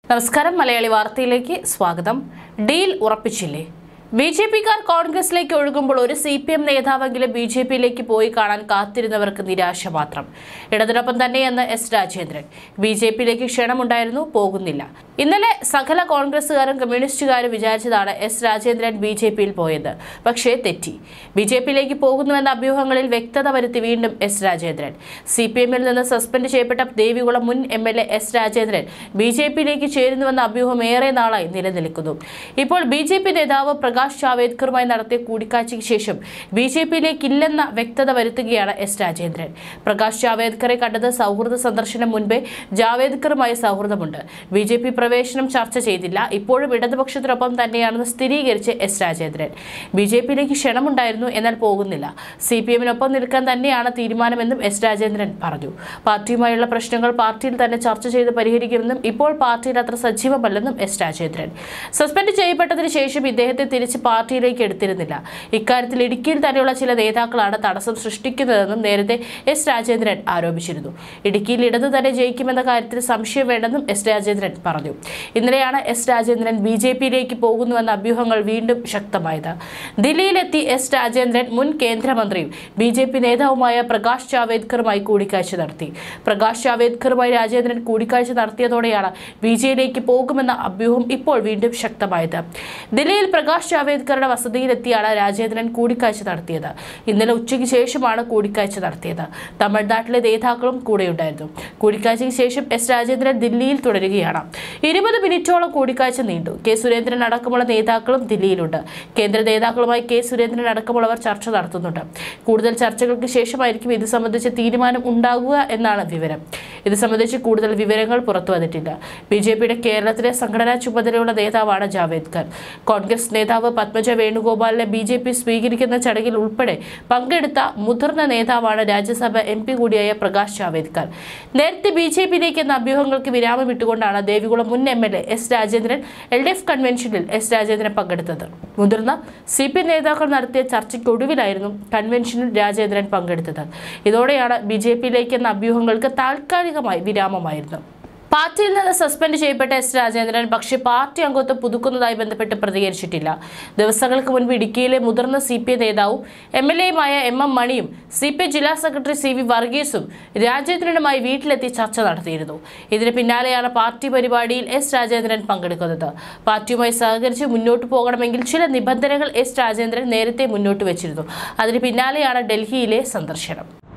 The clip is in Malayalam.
നമസ്കാരം മലയാളി വാർത്തയിലേക്ക് സ്വാഗതം. ഡീൽ ഉറപ്പിച്ചില്ലേ? ബിജെപിക്കാർ കോൺഗ്രസിലേക്ക് ഒഴുകുമ്പോൾ ഒരു സിപിഎം നേതാവെങ്കിലും ബിജെപിയിലേക്ക് പോയി കാണാൻ കാത്തിരുന്നവർക്ക് നിരാശ മാത്രം. ഇടതിനൊപ്പം തന്നെയെന്ന് എസ് രാജേന്ദ്രൻ. ബിജെപിയിലേക്ക് ക്ഷണമുണ്ടായിരുന്നു, പോകുന്നില്ല. ഇന്നലെ സകല കോൺഗ്രസുകാരും കമ്മ്യൂണിസ്റ്റുകാരും വിചാരിച്ചതാണ് എസ് രാജേന്ദ്രൻ ബിജെപിയിൽ പോയത്. പക്ഷേ തെറ്റി. ബിജെപിയിലേക്ക് പോകുന്നുവെന്ന അഭ്യൂഹങ്ങളിൽ വ്യക്തത വരുത്തി വീണ്ടും എസ് രാജേന്ദ്രൻ. സിപിഎമ്മിൽ നിന്ന് സസ്പെൻഡ് ചെയ്യപ്പെട്ട ദേവികുളം മുൻ എംഎൽഎ എസ് രാജേന്ദ്രൻ ബിജെപിയിലേക്ക് ചേരുന്നുവെന്ന അഭ്യൂഹം ഏറെ നാളായി നിലനിൽക്കുന്നു. ഇപ്പോൾ ബിജെപി നേതാവ് പ്രകാശ് ജാവേദ്കറുമായി നടത്തിയ കൂടിക്കാഴ്ചയ്ക്ക് ശേഷം ബിജെപിയിലേക്കില്ലെന്ന വ്യക്തത വരുത്തുകയാണ് എസ് രാജേന്ദ്രൻ. പ്രകാശ് ജാവേദ്കറെ കണ്ടത് സൗഹൃദ സന്ദർശനം മുൻപേ ജാവേദ്കറുമായി സൗഹൃദമുണ്ട്. ബിജെപി പ്രവേശനം ചർച്ച ചെയ്തില്ല. ഇപ്പോഴും ഇടതുപക്ഷത്തിനൊപ്പം തന്നെയാണെന്ന് സ്ഥിരീകരിച്ച് എസ് രാജേന്ദ്രൻ. ബിജെപിയിലേക്ക് ക്ഷണമുണ്ടായിരുന്നു, എന്നാൽ പോകുന്നില്ല. സിപിഎമ്മിനൊപ്പം നിൽക്കാൻ തന്നെയാണ് തീരുമാനമെന്നും എസ് രാജേന്ദ്രൻ പറഞ്ഞു. പാർട്ടിയുമായുള്ള പ്രശ്നങ്ങൾ പാർട്ടിയിൽ തന്നെ ചർച്ച ചെയ്ത് പരിഹരിക്കുമെന്നും ഇപ്പോൾ പാർട്ടിയിൽ അത്ര സജീവമല്ലെന്നും എസ് രാജേന്ദ്രൻ. സസ്പെൻഡ് ചെയ്യപ്പെട്ടതിന് ശേഷം ഇദ്ദേഹത്തെ തിരിച്ച് പാർട്ടിയിലേക്ക് എടുത്തിരുന്നില്ല. ഇക്കാര്യത്തിൽ ഇടുക്കിയിൽ തന്നെയുള്ള ചില നേതാക്കളാണ് തടസ്സം സൃഷ്ടിക്കുന്നതെന്നും നേരത്തെ എസ് രാജേന്ദ്രൻ ആരോപിച്ചിരുന്നു. ഇടുക്കിയിൽ ഇടത് തന്നെ ജയിക്കുമെന്ന കാര്യത്തിൽ സംശയം വേണ്ടെന്നും എസ് രാജേന്ദ്രൻ പറഞ്ഞു. ഇന്നലെയാണ് എസ് രാജേന്ദ്രൻ ബിജെപിയിലേക്ക് പോകുന്നുവെന്ന അഭ്യൂഹങ്ങൾ വീണ്ടും ശക്തമായത്. ദില്ലിയിലെത്തി എസ് രാജേന്ദ്രൻ മുൻ കേന്ദ്രമന്ത്രിയും ബിജെപി നേതാവുമായ പ്രകാശ് ജാവേദ്കറുമായി കൂടിക്കാഴ്ച നടത്തി. പ്രകാശ് ജാവേദ്കറുമായി രാജേന്ദ്രൻ കൂടിക്കാഴ്ച നടത്തിയതോടെയാണ് ബിജെപിയിലേക്ക് പോകുമെന്ന അഭ്യൂഹം ഇപ്പോൾ വീണ്ടും ശക്തമായത്. ദില്ലിയിൽ പ്രകാശ് ജാവേദ്കറുടെ വസതിയിലെത്തിയാണ് രാജേന്ദ്രൻ കൂടിക്കാഴ്ച നടത്തിയത്. ഇന്നലെ ഉച്ചയ്ക്ക് ശേഷമാണ് കൂടിക്കാഴ്ച നടത്തിയത്. തമിഴ്നാട്ടിലെ നേതാക്കളും കൂടെയുണ്ടായിരുന്നു. കൂടിക്കാഴ്ചയ്ക്ക് ശേഷം എസ് രാജേന്ദ്രൻ ദില്ലിയിൽ തുടരുകയാണ്. 20 മിനിറ്റോളം കൂടിക്കാഴ്ച നീണ്ടു. കെ സുരേന്ദ്രൻ അടക്കമുള്ള നേതാക്കളും ദില്ലിയിലുണ്ട്. കേന്ദ്ര നേതാക്കളുമായി കെ സുരേന്ദ്രൻ അടക്കമുള്ളവർ ചർച്ച നടത്തുന്നുണ്ട്. കൂടുതൽ ചർച്ചകൾക്ക് ശേഷമായിരിക്കും ഇത് സംബന്ധിച്ച് തീരുമാനം ഉണ്ടാകുക എന്നാണ് വിവരം. ഇത് സംബന്ധിച്ച് കൂടുതൽ വിവരങ്ങൾ പുറത്തു വന്നിട്ടില്ല. ബിജെപിയുടെ കേരളത്തിലെ സംഘടനാ ചുമതലയുള്ള നേതാവാണ് ജാവേദ്കർ. കോൺഗ്രസ് നേതാവ് പത്മജ വേണുഗോപാലിനെ ബിജെപി സ്വീകരിക്കുന്ന ചടങ്ങിൽ ഉൾപ്പെടെ പങ്കെടുത്ത മുതിർന്ന നേതാവാണ് രാജ്യസഭ MP കൂടിയായ പ്രകാശ് ജാവേദ്കർ. നേരത്തെ ബിജെപിയിലേക്ക് എന്ന അഭ്യൂഹങ്ങൾക്ക് വിരാമമിട്ടുകൊണ്ടാണ് ദേവികുളം മുൻ എംഎൽഎ എസ് രാജേന്ദ്രൻ LDF കൺവെൻഷനിൽ എസ് രാജേന്ദ്രൻ പങ്കെടുത്തത്. മുതിർന്ന CPM നേതാക്കൾ നടത്തിയ ചർച്ചയ്ക്കൊടുവിലായിരുന്നു കൺവെൻഷനിൽ രാജേന്ദ്രൻ പങ്കെടുത്തത്. ഇതോടെയാണ് ബിജെപിയിലേക്ക് എന്ന അഭ്യൂഹങ്ങൾക്ക് താൽക്കാലികമായി വിരാമമായിരുന്നു. പാർട്ടിയിൽ നിന്ന് സസ്പെൻഡ് ചെയ്യപ്പെട്ട എസ് രാജേന്ദ്രൻ പക്ഷേ പാർട്ടി അംഗത്വം പുതുക്കുന്നതായി ബന്ധപ്പെട്ട് പ്രതികരിച്ചിട്ടില്ല. ദിവസങ്ങൾക്ക് മുൻപ് ഇടുക്കിയിലെ മുതിർന്ന CPM നേതാവും MLAയുമായ MM മണിയും CPM ജില്ലാ സെക്രട്ടറി CV വർഗീസും രാജേന്ദ്രനുമായി വീട്ടിലെത്തി ചർച്ച നടത്തിയിരുന്നു. ഇതിന് പിന്നാലെയാണ് പാർട്ടി പരിപാടിയിൽ എസ് രാജേന്ദ്രൻ പങ്കെടുക്കുന്നത്. പാർട്ടിയുമായി സഹകരിച്ച് മുന്നോട്ട് പോകണമെങ്കിൽ ചില നിബന്ധനകൾ എസ് രാജേന്ദ്രൻ നേരത്തെ മുന്നോട്ട് വെച്ചിരുന്നു. അതിന് പിന്നാലെയാണ് ഡൽഹിയിലെ സന്ദർശനം.